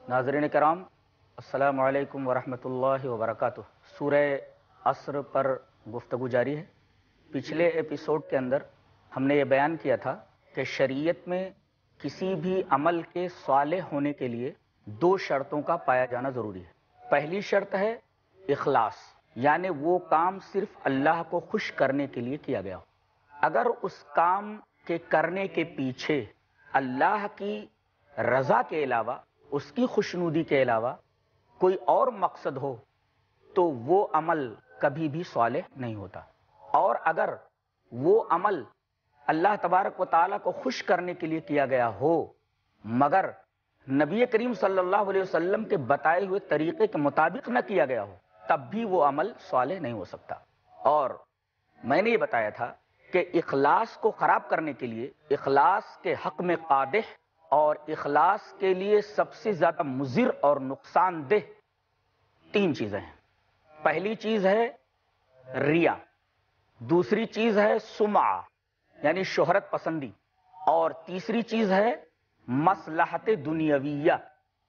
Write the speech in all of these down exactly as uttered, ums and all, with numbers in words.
नाज़रीन कराम, अस्सलामु अलैकुम वरहमतुल्लाहि वबरकातुह। सूरह असर पर गुफ्तगू जारी है। पिछले एपिसोड के अंदर हमने ये बयान किया था कि शरीयत में किसी भी अमल के सालेह होने के लिए दो शर्तों का पाया जाना ज़रूरी है। पहली शर्त है इखलास, यानी वो काम सिर्फ अल्लाह को खुश करने के लिए किया गया हो। अगर उस काम के करने के पीछे अल्लाह की रज़ा के अलावा, उसकी खुशनुदी के अलावा कोई और मकसद हो तो वो अमल कभी भी सालेह नहीं होता। और अगर वो अमल अल्लाह तबारक व तआला को खुश करने के लिए किया गया हो मगर नबी करीम सल्लल्लाहु अलैहि वसल्लम के बताए हुए तरीके के मुताबिक न किया गया हो, तब भी वो अमल सालेह नहीं हो सकता। और मैंने ये बताया था कि इखलास को खराब करने के लिए, इखलास के हक में कादिह और इखलास के लिए सबसे ज्यादा मुजिर और नुकसानदेह तीन चीजें हैं। पहली चीज है रिया, दूसरी चीज है सुमा यानी शोहरत पसंदी, और तीसरी चीज है मसलहत दुनियाविया।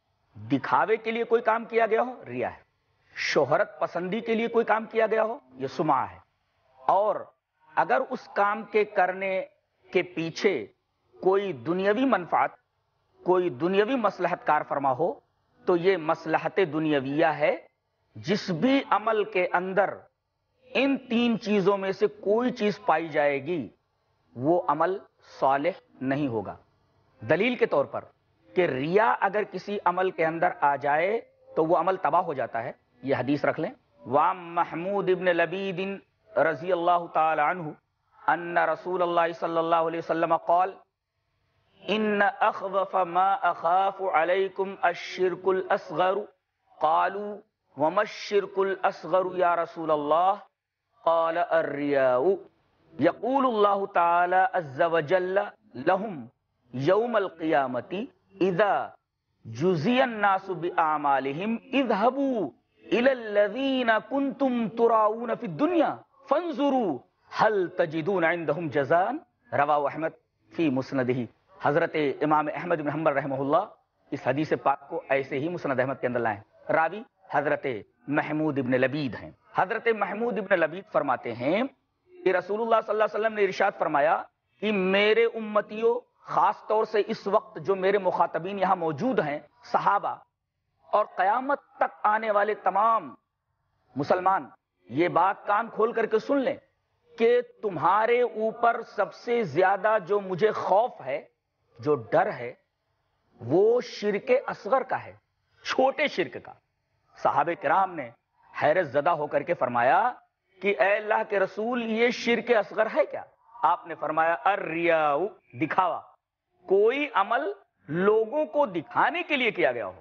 दिखावे के लिए कोई काम किया गया हो, रिया है। शोहरत पसंदी के लिए कोई काम किया गया हो, यह सुमा है। और अगर उस काम के करने के पीछे कोई दुनियावी मनफात, कोई दुनियावी मसलहत कार फरमा हो तो ये मसलहत दुनियाविया है। जिस भी अमल के अंदर इन तीन चीजों में से कोई चीज पाई जाएगी वो अमल सालेह नहीं होगा। दलील के तौर पर कि रिया अगर किसी अमल के अंदर आ जाए तो वो अमल तबाह हो जाता है। ये हदीस रख लें, वाम महमूद इब्न लबीद रज़ी अल्लाह ताला अन्हु अन्ना रसूलुल्लाह सल्लल्लाहु अलैहि वसल्लम क़ाल इन्न अख़वफ़ मा अख़ाफ़ु अलैकुम अश्शिरकुल असग़रु क़ालू वमश्शिरकुल असग़रु या रसूलल्लाह क़ाल अर्रियाउ यक़ूलुल्लाहु तआला अज़्ज़ व जल्ल लहुम यौमल क़ियामति इज़ा जुज़ियन नासु बिअमालिहिम इज़हबू इलल्लज़ीना कुंतुम तुराऊन फ़िद दुनिया फंज़ुरू हल तजिदून इंदहुम जज़ान। रवाहु अहमद फी मुस्नदिही। हजरत इमाम अहमद बिन हंबल रहमहुल्लाह इस हदीस पाक को ऐसे ही मुस्नद अहमद के अंदर लाए। रावी हजरत महमूद इब्न लबीद हैं। हजरत महमूद इब्न लबीद फरमाते हैं कि रसूलुल्लाह सल्लल्लाहु अलैहि वसल्लम ने इरशाद फरमाया कि मेरे उम्मतियों, खास तौर से इस वक्त जो मेरे मुखातबीन यहां मौजूद हैं, सहाबा और कयामत तक आने वाले तमाम मुसलमान, ये बात कान खोल करके सुन लें कि तुम्हारे ऊपर सबसे ज्यादा जो मुझे खौफ है, जो डर है, वो शिरके असगर का है, छोटे शिरक का। साहबे किराम ने हैरत ज़दा होकर के फरमाया कि ऐ अल्लाह के रसूल, ये शिरके असगर है क्या? आपने फरमाया अर्रियाउ, दिखावा। कोई अमल लोगों को दिखाने के लिए किया गया हो,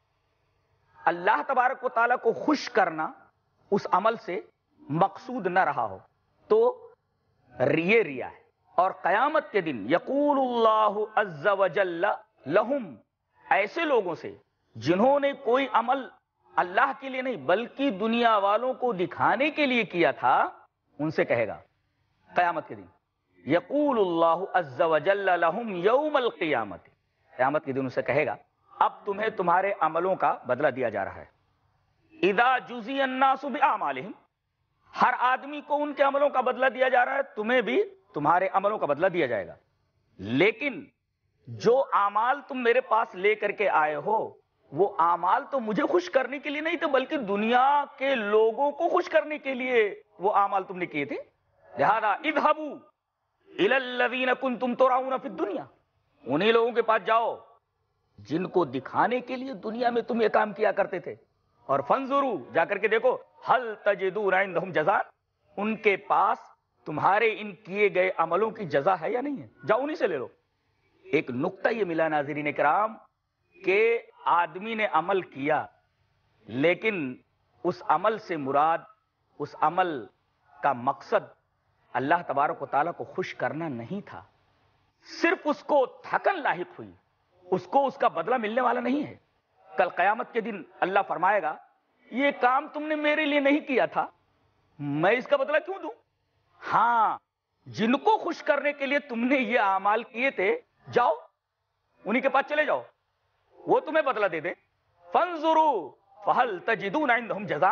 अल्लाह तबारक व तआला को खुश करना उस अमल से मकसूद न रहा हो तो रिये रिया है। और कयामत के दिन यक़ूलुल्लाहु अज़्ज़ व जल्ल लहुम, ऐसे लोगों से जिन्होंने कोई अमल अल्लाह के लिए नहीं बल्कि दुनिया वालों को दिखाने के लिए किया था, उनसे कहेगा कयामत के दिन, यक़ूलुल्लाहु अज़्ज़ व जल्ल लहुम यौमल क़ियामत, कयामत के दिन उनसे कहेगा अब तुम्हें तुम्हारे अमलों का बदला दिया जा रहा है। इज़ा जुज़ियन नासु बिअमालिहिम, हर आदमी को उनके अमलों का बदला दिया जा रहा है, तुम्हें भी तुम्हारे अमलों का बदला दिया जाएगा। लेकिन जो आमाल तुम मेरे पास लेकर के आए हो, वो आमाल तो मुझे खुश करने के लिए नहीं थे बल्कि दुनिया के लोगों को खुश करने के लिए वो आमाल तुमने किए थे। लिहाजा इज़हबू इलल्लज़ीना कुंतुम तुराऊन फ़िद दुनिया, उन्हीं लोगों के पास जाओ जिनको दिखाने के लिए दुनिया में तुम ये काम किया करते थे, और फंजुरू, जाकर के देखो, हल तजिदून इंदहुम जज़ा, उनके पास तुम्हारे इन किए गए अमलों की जजा है या नहीं है, जाओ उन्हीं से ले लो। एक नुक्ता ये मिला नाज़रीन किराम के आदमी ने अमल किया लेकिन उस अमल से मुराद, उस अमल का मकसद अल्लाह तबारक व तआला को खुश करना नहीं था। सिर्फ उसको थकन लाहिक हुई, उसको उसका बदला मिलने वाला नहीं है। कल कयामत के दिन अल्लाह फरमाएगा ये काम तुमने मेरे लिए नहीं किया था, मैं इसका बदला क्यों दूं? हां, जिनको खुश करने के लिए तुमने ये आमाल किए थे, जाओ उन्हीं के पास चले जाओ, वो तुम्हें बदला दे दे। فانظروا فهل تجدون عندهم جزاء،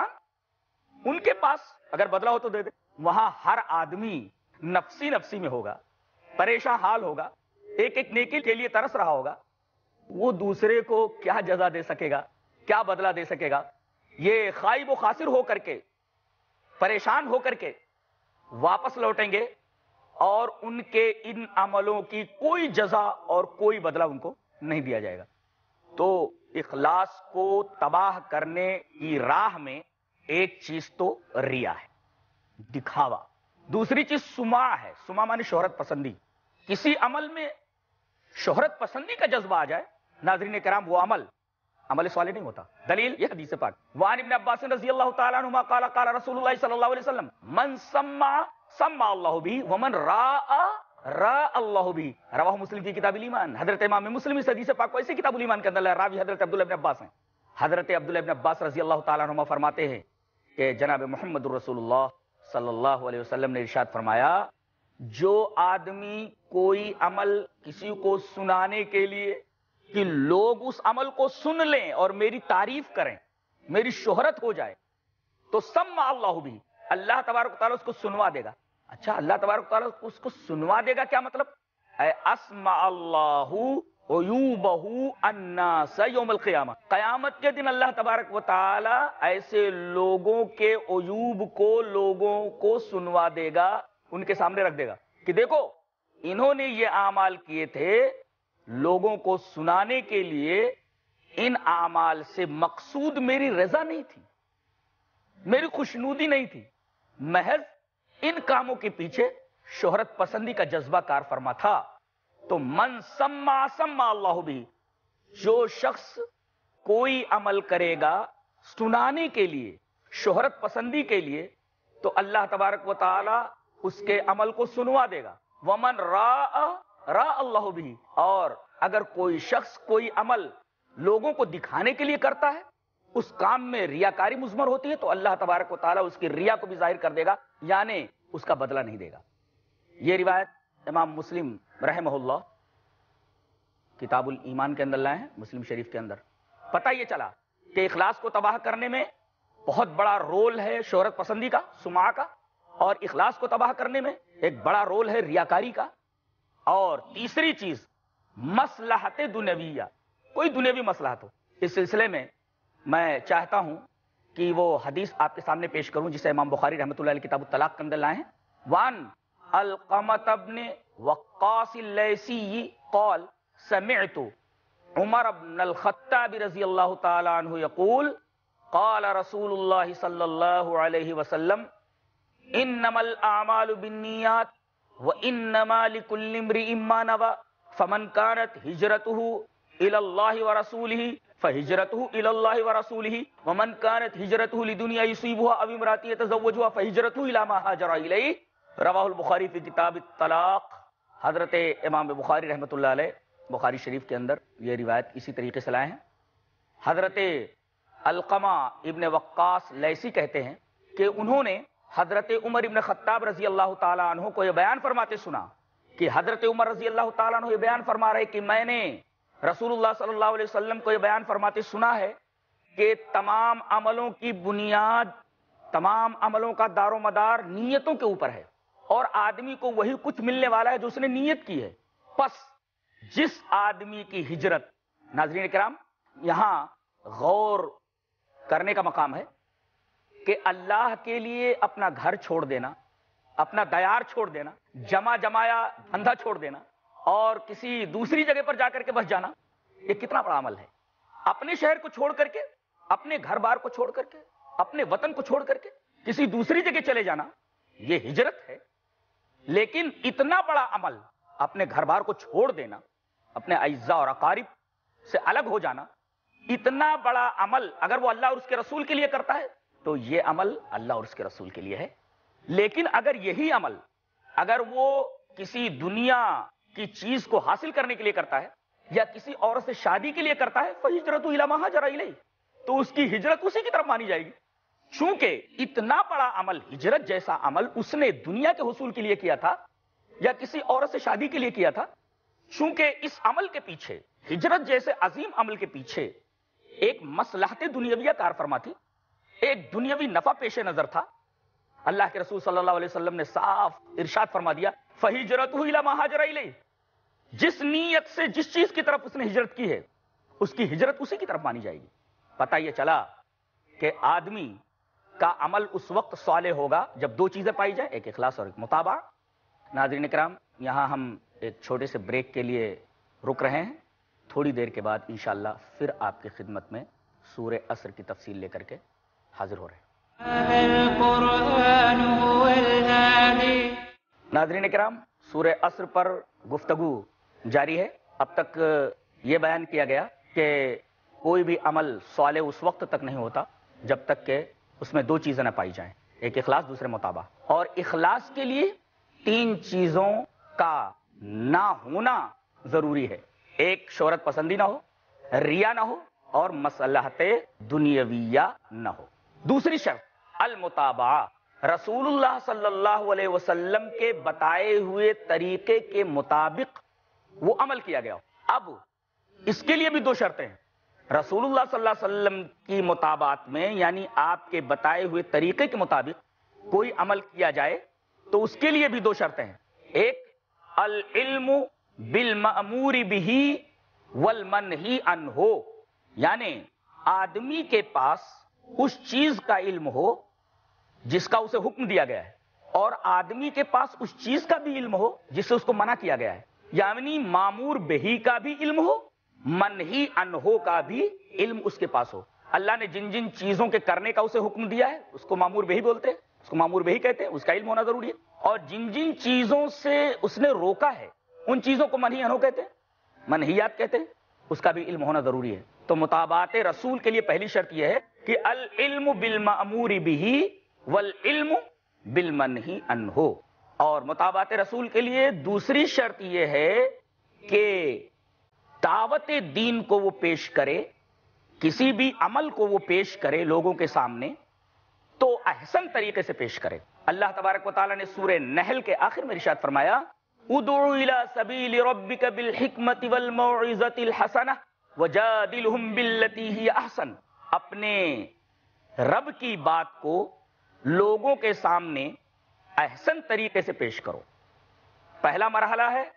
ان کے پاس اگر بدلہ ہو تو دے دے۔ وہاں ہر آدمی نفسی نفسی میں ہوگا، پریشان حال ہوگا، ایک ایک نیکی کے لیے ترس رہا ہوگا، وہ دوسرے کو کیا جزا دے سکے گا، کیا بدلہ دے سکے گا؟ یہ خائب و خاسر ہو کر کے، پریشان ہو کر کے واپس لوٹیں گے اور ان کے ان عملوں کی کوئی جزا اور کوئی بدلہ ان کو نہیں دیا جائے گا۔ تو اخلاص کو تباہ کرنے کی راہ میں ایک چیز تو ریا ہے، دکھاوا، دوسری چیز سماع ہے، سماع معنی شہرت پسندی۔ کسی عمل میں شہرت پسندی کا جذبہ آ جائے، ناظرین کرام، وہ عمل عمل صالح نہیں ہوتا۔ دلیل یہ حدیث پاک، وعن ابن عباس رضی اللہ تعالی عنہما قال قال رسول اللہ صلی اللہ علیہ وسلم من سمع سمع اللہ بھی ومن راء راء اللہ بھی، رواہ مسلم کی کتاب الایمان۔ حضرت امام مسلم اس حدیث پاک کو ایسے کتاب الایمان کے اندر راوی حضرت عبداللہ ابن عباس ہیں۔ حضرت عبداللہ ابن عباس رضی اللہ تعالی عنہما فرماتے ہیں کہ جناب محمد رسول اللہ صلی اللہ علیہ وسلم نے ارشاد فرمایا، جو آدمی کوئی عمل کسی کو سنانے کے لیے کہ لوگ اس عمل کو سن لیں اور میری تعریف کریں، میری شہرت ہو جائے، تو سمع اللہ بھی، اللہ تبارک و تعالیٰ اس کو سنوا دے گا۔ اچھا، اللہ تبارک و تعالیٰ اس کو سنوا دے گا کیا مطلب؟ اے اسمع اللہ عیوبہ الناس یوم القیامہ، قیامت کے دن اللہ تبارک و تعالیٰ ایسے لوگوں کے عیوب کو لوگوں کو سنوا دے گا، ان کے سامنے رکھ دے گا کہ دیکھو انہوں نے یہ اعمال کیے تھے، لوگوں کو سنانے کے لیے ان اعمال سے مقصود میری رضا نہیں تھی، میری خوشنودی نہیں تھی، محض ان کاموں کے پیچھے شہرت پسندی کا جذبہ کار فرما تھا۔ تو من سمع سمع اللہ بھی، جو شخص کوئی عمل کرے گا سنانے کے لیے، شہرت پسندی کے لیے، تو اللہ تبارک و تعالی اس کے عمل کو سنوا دے گا۔ ومن راء راء اللہ بھی، اور اگر کوئی شخص کوئی عمل لوگوں کو دکھانے کے لیے کرتا ہے، اس کام میں ریاکاری مضمر ہوتی ہے، تو اللہ تبارک و تعالیٰ اس کی ریا کو بھی ظاہر کر دے گا، یعنی اس کا بدلہ نہیں دے گا۔ یہ روایت امام مسلم رحمہ اللہ کتاب الایمان کے اندر لائے ہیں، مسلم شریف کے اندر۔ پتہ یہ چلا کہ اخلاص کو تباہ کرنے میں بہت بڑا رول ہے شہرت پسندی کا، سماع کا، اور اخلاص کو تباہ کرنے میں ایک بڑا رول ہے ریاکاری کا۔ اور تیسری چیز مصلحت دنیویہ، کوئی دنیوی مصلحت ہو۔ اس سلسلے میں میں چاہتا ہوں کہ وہ حدیث آپ کے سامنے پیش کروں جسے امام بخاری رحمۃ اللہ علیہ کتاب الطلاق کے اندر لائے ہیں۔ وان القمۃ بن وقاص اللیثی قال سمعت عمر بن الخطاب رضی اللہ تعالی عنہ یقول قال رسول اللہ صلی اللہ علیہ وسلم انما الاعمال بالنیات وانما لكل امرئ ما نوى فمن كانت هجرته الى الله ورسوله فهجرته الى الله ورسوله ومن كانت هجرته لدنيا يصيبها او امرأة يتزوجها فهجرته الى ما هاجر اليه رواہ البخاری فی کتاب الطلاق۔ حضرت امام بخاری رحمۃ اللہ علیہ بخاری شریف کے اندر یہ روایت اسی طریقے سے لائے ہیں۔ حضرت علقمہ ابن وقاص لیثی کہتے ہیں کہ انہوں نے حضرت عمر ابن خطاب رضی اللہ تعالیٰ عنہ کو یہ بیان فرماتے سنا کہ حضرت عمر رضی اللہ تعالیٰ عنہ یہ بیان فرما رہے کہ میں نے رسول اللہ صلی اللہ علیہ وسلم کو یہ بیان فرماتے سنا ہے کہ تمام عملوں کی بنیاد، تمام عملوں کا دار و مدار نیتوں کے اوپر ہے، اور آدمی کو وہی کچھ ملنے والا ہے جو اس نے نیت کی ہے۔ پس جس آدمی کی ہجرت، ناظرین کرام یہاں غور کرنے کا مقام ہے کہ اللہ کے لیے اپنا گھر چھوڑ دینا، اپنا دیار چھوڑ دینا، جمع جمایا دھندا چھوڑ دینا، اور کسی دوسری جگہ پر جا کر کے بس جانا، یہ کتنا بڑا عمل ہے۔ اپنے شہر کو چھوڑ کر کے، اپنے گھر بار کو چھوڑ کر کے، اپنے وطن کو چھوڑ کر کے کسی دوسری جگہ چلے جانا، یہ ہجرت ہے۔ لیکن اتنا بڑا عمل، اپنے گھر بار کو چھوڑ دینا، اپنے اعزاء اور اقارب سے الگ ہو جانا، اتنا بڑا عمل اگر وہ اللہ اور اس کے رسول کے لیے کرتا ہے تو یہ عمل اللہ اور اس کے رسول کے لیے ہے۔ لیکن اگر یہی عمل اگر وہ کسی دنیا کی چیز کو حاصل کرنے کے لیے کرتا ہے یا کسی عورت سے شادی کے لیے کرتا ہے فَهِجْرَتُهُ إِلَىٰ مَا هَاجَرَ إِلَيْهِ، تو اس کی ہجرت اسی کی طرف مانی جائے گی، چونکہ اتنا بڑا عمل، ہجرت جیسا عمل اس نے دنیا کے حصول کے لیے کیا تھا یا کسی عورت سے شادی کے لیے کیا تھا، چونکہ اس عمل کے پیچھے، ہجرت جیسے عظیم عمل کے پیچھے ایک مصلحت دنیاویہ کار فرما تھی، ایک دنیاوی نفع پیش نظر تھا۔ اللہ کے رسول صلی اللہ علیہ وسلم نے صاف ارشاد فرما دیا فَهِجْرَتُهُ إِلَى مَا هَاجَرَ إِلَيْهِ، جس نیت سے جس چیز کی طرف اس نے ہجرت کی ہے اس کی ہجرت اسی کی طرف مانی جائے گی۔ پتہ یہ چلا کہ آدمی کا عمل اس وقت صالح ہوگا جب دو چیزیں پائی جائیں، ایک اخلاص اور ایک متابعہ۔ ناظرین کرام، یہاں ہم ایک چھوٹے سے بریک کے لیے رک رہے ہیں، تھوڑی دیر کے بعد انشاءاللہ پھر آپ کی خدمت میں سورہ عصر کی تفصیل لے کر کے حاضر ہو رہے ہیں۔ ناظرین کرام، سورہ عصر پر گفتگو جاری ہے۔ اب تک یہ بیان کیا گیا کہ کوئی بھی عمل صالح اس وقت تک نہیں ہوتا جب تک کہ اس میں دو چیزیں نہ پائی جائیں، ایک اخلاص، دوسرے متابعہ۔ اور اخلاص کے لیے تین چیزوں کا نہ ہونا ضروری ہے، ایک شہرت پسندی نہ ہو، ریا نہ ہو، اور مصلحت دنیاویہ نہ ہو۔ دوسری شرط المتابعہ، رسول اللہ صلی اللہ علیہ وسلم کے بتائے ہوئے طریقے کے مطابق وہ عمل کیا گیا ہو۔ اب اس کے لیے بھی دو شرطیں ہیں۔ رسول اللہ صلی اللہ علیہ وسلم کی مطابعت میں، یعنی آپ کے بتائے ہوئے طریقے کے مطابق کوئی عمل کیا جائے تو اس کے لیے بھی دو شرطیں ہیں۔ ایک العلم بالمأمور بہ والمنہی عنہ، یعنی آدمی کے پاس اس چیز کا علم ہو جس کا اسے حکم دیا گیا ہے، اور آدمی کے پاس اس چیز کا بھی علم ہو جس سے اس کو منع کیا گیا ہے، یعنی مامور بہی کا بھی علم ہو، منہی عنہ کا بھی علم اس کے پاس ہو۔ اللہ نے جن جن چیزوں کے کرنے کا اسے حکم دیا ہے اس کو مامور بہی بولتے ہیں، اس کو مامور بہی کہتے ہیں، اس کا علم ہونا ضروری ہے۔ اور جن جن چیزوں سے اس نے روکا ہے ان چیزوں کو منہی عنہ کہتے ہیں، منہیات کہتے ہیں، اس کا بھی علم ہونا ضروری ہے۔ تو مطابعت رسول کے لیے پہلی شرط یہ ہے کہ العلم بالمأمور بہ والعلم بالمنہی عنہ، اور مطابعت رسول کے لیے دوسری شرط یہ ہے کہ دعوت دین کو وہ پیش کرے، کسی بھی عمل کو وہ پیش کرے لوگوں کے سامنے تو احسن طریقے سے پیش کرے۔ اللہ تبارک و تعالیٰ نے سورہ نحل کے آخر میں ارشاد فرمایا ادع الی سبیل ربک بالحکمت والموعظۃ الحسنہ وجادلہم باللتی ہی احسن، اپنے رب کی بات کو لوگوں کے سامنے احسن طریقے سے پیش کرو۔ پہلا مرحلہ ہے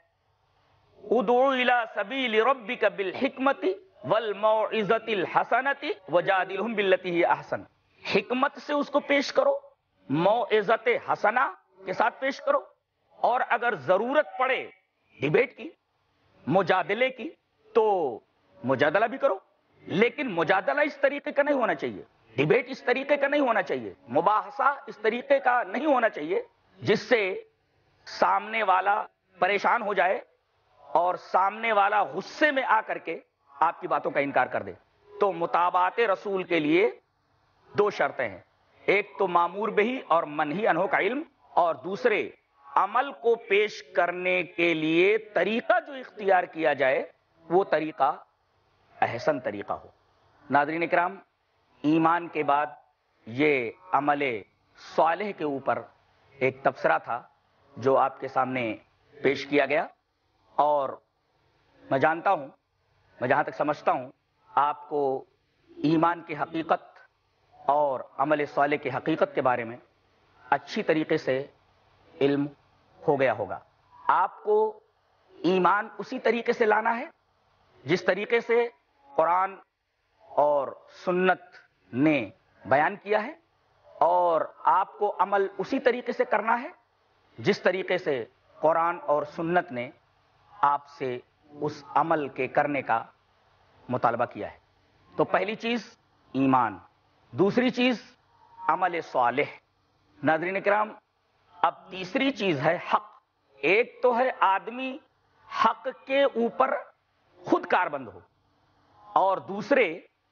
ادع الی سبیل ربک بالحکمت والموعظۃ الحسنۃ وجادلہم باللتی ہی احسن، حکمت سے اس کو پیش کرو، موعظت حسنہ کے ساتھ پیش کرو، اور اگر ضرورت پڑے ڈیبیٹ کی، مجادلے کی، تو مجادلہ بھی کرو، لیکن مجادلہ اس طریقے کا نہیں ہونا چاہیے، ڈیبیٹ اس طریقے کا نہیں ہونا چاہیے، مباحثہ اس طریقے کا نہیں ہونا چاہیے جس سے سامنے والا پریشان ہو جائے اور سامنے والا غصے میں آ کر کے آپ کی باتوں کا انکار کر دے۔ تو مطابعت رسول کے لیے دو شرطیں ہیں، ایک تو مامور بہی اور منہی عنہ کا علم، اور دوسرے عمل کو پیش کرنے کے لیے طریقہ جو اختیار کیا جائے وہ طریقہ احسن طریقہ ہو۔ ناظرین اکرام، ایمان کے بعد یہ عمل صالح کے اوپر ایک تبصرہ تھا جو آپ کے سامنے پیش کیا گیا، اور میں جانتا ہوں، میں جہاں تک سمجھتا ہوں، آپ کو ایمان کی حقیقت اور عمل صالح کی حقیقت کے بارے میں اچھی طریقے سے علم ہو گیا ہوگا۔ آپ کو ایمان اسی طریقے سے لانا ہے جس طریقے سے قرآن اور سنت نے بیان کیا ہے، اور آپ کو عمل اسی طریقے سے کرنا ہے جس طریقے سے قرآن اور سنت نے آپ سے اس عمل کے کرنے کا مطالبہ کیا ہے۔ تو پہلی چیز ایمان، دوسری چیز عمل صالح۔ ناظرین کرام، اب تیسری چیز ہے حق۔ ایک تو ہے آدمی حق کے اوپر خود کاربند ہو، اور دوسرے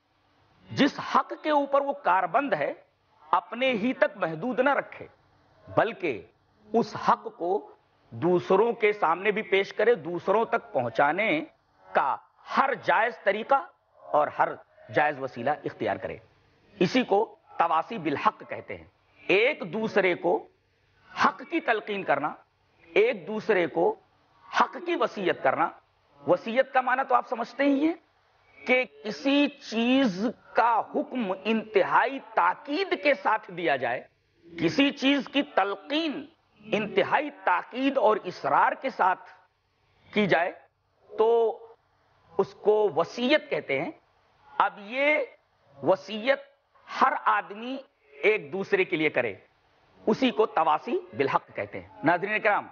جس حق کے اوپر وہ کاربند ہے اپنے ہی تک محدود نہ رکھے، بلکہ اس حق کو دوسروں کے سامنے بھی پیش کرے، دوسروں تک پہنچانے کا ہر جائز طریقہ اور ہر جائز وسیلہ اختیار کرے۔ اسی کو تواصی بالحق کہتے ہیں، ایک دوسرے کو حق کی تلقین کرنا، ایک دوسرے کو حق کی وصیت کرنا۔ وصیت کا معنی تو آپ سمجھتے ہی ہیں کہ کسی چیز کا حکم انتہائی تاکید کے ساتھ دیا جائے، کسی چیز کی تلقین انتہائی تاکید اور اصرار کے ساتھ کی جائے تو اس کو وصیت کہتے ہیں۔ اب یہ وصیت ہر آدمی ایک دوسرے کے لیے کرے، اسی کو تواصی بالحق کہتے ہیں۔ ناظرین کرام،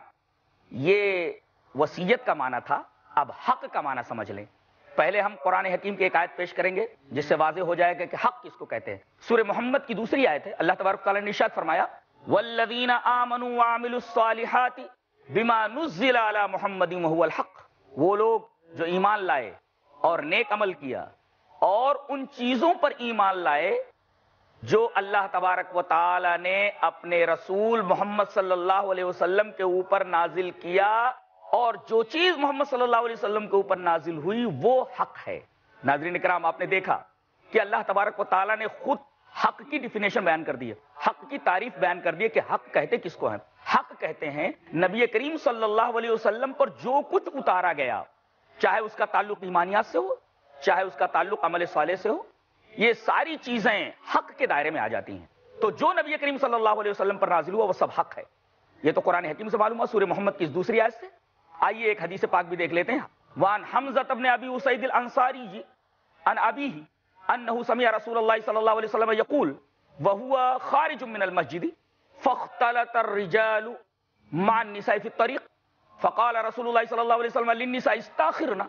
یہ وصیت کا معنی تھا، اب حق کا معنی سمجھ لیں۔ پہلے ہم قرآن حکیم کی ایک آیت پیش کریں گے جس سے واضح ہو جائے گا کہ حق کس کو کہتے ہیں۔ سورہ محمد کی دوسری آیت ہے، اللہ تبارک تعالیٰ نے ارشاد فرمایا والذین آمنوا وعملوا الصالحات بما نزل علی محمد وهو الحق، وہ لوگ جو ایمان لائے اور نیک عمل کیا اور ان چیزوں پر ایمان لائے جو اللہ تبارک و تعالی نے اپنے رسول محمد صلی اللہ علیہ وسلم کے اوپر نازل کیا، اور جو چیز محمد صلی اللہ علیہ وسلم کے اوپر نازل ہوئی وہ حق ہے۔ ناظرین کرام، آپ نے دیکھا کہ اللہ تبارک و تعالی نے خود حق کی ڈیفینیشن بیان کر دی ہے، حق کی تعریف بیان کر دی ہے کہ حق کہتے کس کو ہیں؟ حق کہتے ہیں نبی کریم صلی اللہ علیہ وسلم پر جو کچھ اتارا گیا، چاہے اس کا تعلق ایمانیات سے ہو، چاہے اس کا تعلق عمل صالح سے ہو، یہ ساری چیزیں حق کے دائرے میں آ جاتی ہیں۔ تو جو نبی کریم صلی اللہ علیہ وسلم پر نازل ہوا وہ سب حق ہے۔ یہ تو قرآن حکیم سے معلوم ہوا، سورہ محمد کی اس دوسری آیت سے۔ آئیے ایک حدیث پاک بھی دیکھ لیتے ہیں۔ وان حمزہ بن ابی اسید الانصاری عن ابیہ انه سمع رسول اللہ صلی اللہ علیہ وسلم یقول وهو خارج من المسجد فاختلط الرجال مع النساء في الطريق فقال رسول الله صلى الله عليه وسلم للنساء استاخرن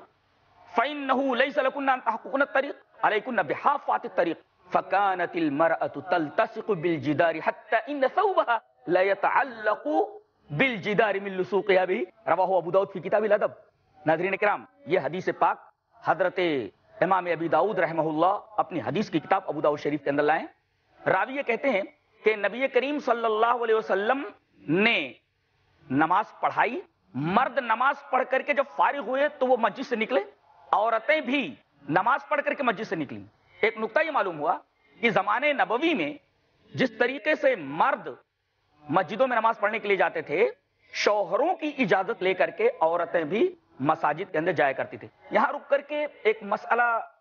فإنه ليس لكن أن تحققن الطريق عليكن بحافات الطريق فكانت المرأة تلتصق بالجدار حتى إن ثوبها لا يتعلق بالجدار من لصوقها به رواه ابو داؤد في کتاب الادب۔ ناظرین کرام، یہ حدیث پاک حضرت امام ابی داؤد رحمہ اللہ اپنی حدیث کی کتاب ابو داؤد شریف کے اندر لائیں۔ راوی یہ کہتے ہیں کہ نبی کریم صلی اللہ علیہ وسلم نے نماز پڑھائی، مرد نماز پڑھ کر کے جب فارغ ہوئے تو وہ مسجد سے نکلے، عورتیں بھی نماز پڑھ کر کے مسجد سے نکلیں۔ ایک نقطہ یہ معلوم ہوا کہ زمانے نبوی میں جس طریقے سے مرد مسجدوں میں نماز پڑھنے کے لیے جاتے تھے، شوہروں کی اجازت لے کر کے عورتیں بھی مساجد کے اندر جایا کرتی تھی۔ یہاں رک کر کے ایک مسئلہ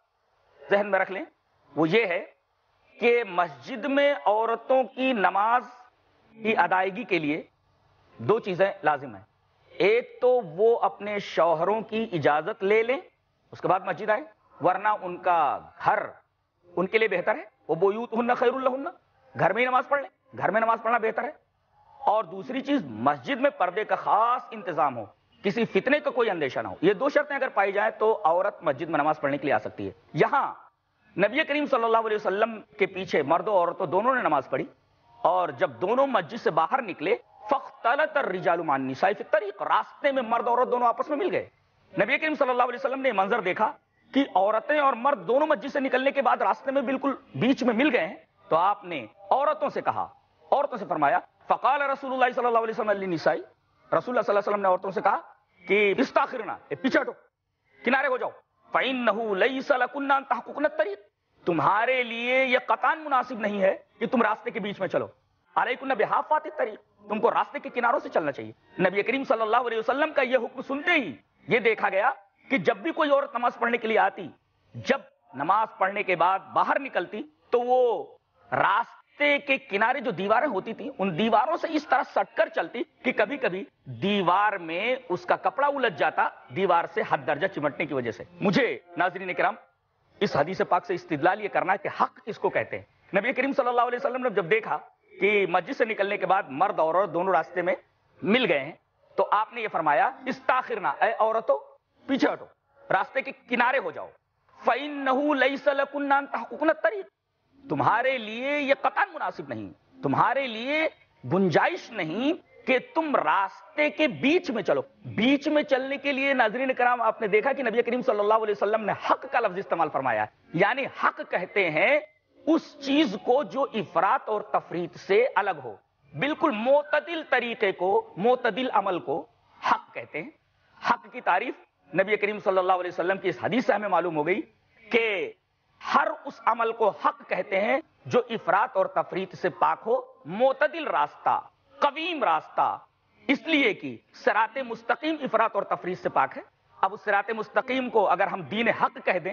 ذہن میں رکھ لیں، وہ یہ ہے کہ مسجد میں عورتوں کی نماز کی ادائیگی کے لیے دو چیزیں لازم ہیں۔ ایک تو وہ اپنے شوہروں کی اجازت لے لیں، اس کے بعد مسجد آئے، ورنہ ان کا گھر ان کے لیے بہتر ہے، وہ بیوتہن خیر لہن، گھر میں ہی نماز پڑھ لیں، گھر میں نماز پڑھنا بہتر ہے۔ اور دوسری چیز، مسجد میں پردے کا خاص انتظام ہو، کسی فتنے کا کوئی اندیشہ نہ ہو۔ یہ دو شرطیں اگر پائی جائیں تو عورت مسجد میں نماز پڑھنے کے لیے آ سکتی ہے۔ یہاں نبی کریم صلی اللہ علیہ وسلم کے پیچھے مرد و عورتوں دونوں نے نماز پڑھی، اور جب دونوں مسجد سے باہر نکلے فاختلط الرجال مع النساء فی الطریق، راستے میں مرد اور عورت دونوں آپس میں مل گئے۔ نبی کریم صلی اللہ علیہ وسلم نے یہ منظر دیکھا کہ عورتیں اور مرد دونوں مسجد سے نکلنے کے بعد راستے میں بالکل بیچ میں مل گئے ہیں، تو آپ نے عورتوں سے کہا، عورتوں سے فرمایا فقال رسول اللہ صلی اللہ علیہ وسلم للنساء، رسول اللہ صلی اللہ علیہ وسلم نے عورتوں سے کہا کہ استاخرنا، پیچھے ہٹو، کنارے ہو جاؤ، فإنه ليس لكن أن تحققن الطريق، تمہارے لیے یہ قطعاً مناسب نہیں ہے کہ تم راستے کے بیچ میں چلو، علیکن بحافات الطریق، تم کو راستے کے کناروں سے چلنا چاہیے۔ نبی کریم صلی اللہ علیہ وسلم کا یہ حکم سنتے ہی یہ دیکھا گیا کہ جب بھی کوئی عورت نماز پڑھنے کے لیے آتی، جب نماز پڑھنے کے بعد باہر نکلتی تو وہ راستے کے کنارے جو دیواریں ہوتی تھیں ان دیواروں سے اس طرح سٹ کر چلتی کہ کبھی کبھی دیوار میں اس کا کپڑا الجھ جاتا، دیوار سے حد درجہ چمٹنے کی وجہ سے۔ مجھے ناظرین کرام اس حدیث پاک سے استدلال یہ کرنا ہے کہ حق کس کو کہتے ہیں۔ نبی کریم صلی اللہ علیہ وسلم نے جب دیکھا کہ مسجد سے نکلنے کے بعد مرد اور عورت دونوں راستے میں مل گئے ہیں تو آپ نے یہ فرمایا استاخرنا، اے عورتوں پیچھے ہٹو، راستے کے کنارے ہو جاؤ، فإنه ليس لكن أن تحققن الطريق، تمہارے لیے یہ قطعاً مناسب نہیں، تمہارے لیے گنجائش نہیں کہ تم راستے کے بیچ میں چلو۔ بیچ میں چلنے کے لیے ناظرین کرام آپ نے دیکھا کہ نبی کریم صلی اللہ علیہ وسلم نے حق کا لفظ استعمال فرمایا ہے، یعنی حق کہتے ہیں اس چیز کو جو افراط اور تفریط سے الگ ہو، بالکل معتدل طریقے کو، معتدل عمل کو حق کہتے ہیں۔ حق کی تعریف نبی کریم صلی اللہ علیہ وسلم کی اس حدیث سے ہمیں معلوم ہو گئی کہ ہر اس عمل کو حق کہتے ہیں جو افراط اور تفریط سے پاک ہو، معتدل راستہ، قویم راستہ، اس لیے کہ صراط مستقیم افراط اور تفریط سے پاک ہے۔ اب اس صراط مستقیم کو اگر ہم دین حق کہہ دیں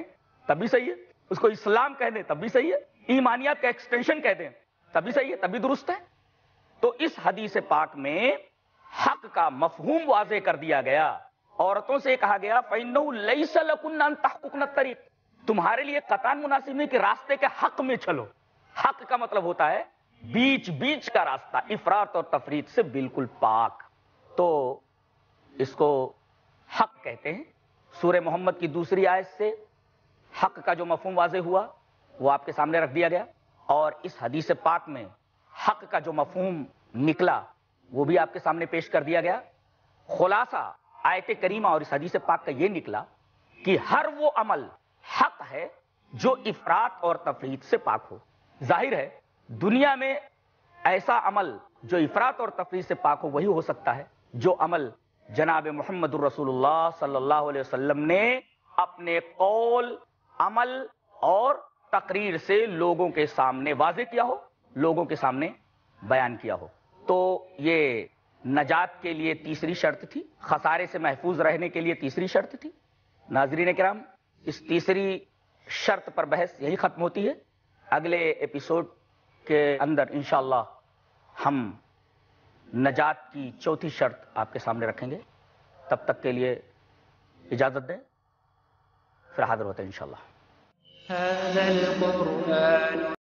تب بھی صحیح ہے، اس کو اسلام کہہ دیں تب بھی صحیح ہے، ایمانیات کا ایکسٹینشن کہہ دیں تب بھی صحیح ہے، تب بھی درست ہے۔ تو اس حدیث پاک میں حق کا مفہوم واضح کر دیا گیا۔ عورتوں سے کہا گیا فَإِنَّهُ لَيْسَ لَكُنَّ أَن تَحْقُقْنَ الطَّرِيقَ، تمہارے لیے قطعاً مناسب نہیں کہ راستے کے حق میں چلو۔ حق کا مطلب ہوتا ہے بیچ بیچ کا راستہ، افراط اور تفریط سے بالکل پاک، تو اس کو حق کہتے ہیں۔ سورہ محمد کی دوسری آیت سے حق کا جو مفہوم واضح ہوا وہ آپ کے سامنے رکھ دیا گیا، اور اس حدیث پاک میں حق کا جو مفہوم نکلا وہ بھی آپ کے سامنے پیش کر دیا گیا۔ خلاصہ آیت کریمہ اور اس حدیث پاک کا یہ نکلا کہ ہر وہ عمل حق ہے جو افراط اور تفریط سے پاک ہو۔ ظاہر ہے دنیا میں ایسا عمل جو افراط اور تفریط سے پاک ہو وہی ہو سکتا ہے جو عمل جناب محمد الرسول اللہ صلی اللہ علیہ وسلم نے اپنے قول، عمل اور تقریر سے لوگوں کے سامنے واضح کیا ہو، لوگوں کے سامنے بیان کیا ہو۔ تو یہ نجات کے لیے تیسری شرط تھی، خسارے سے محفوظ رہنے کے لیے تیسری شرط تھی۔ ناظرین کرام، اس تیسری شرط پر بحث یہی ختم ہوتی ہے۔ اگلے ایپیسوڈ کے اندر انشاءاللہ ہم نجات کی چوتھی شرط آپ کے سامنے رکھیں گے۔ تب تک کے لیے اجازت دیں، پھر حاضر ہوتے ہیں انشاءاللہ۔ هذا القرآن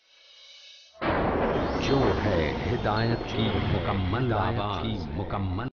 جو ہے ہدایت کی مکمل آواز، مکمل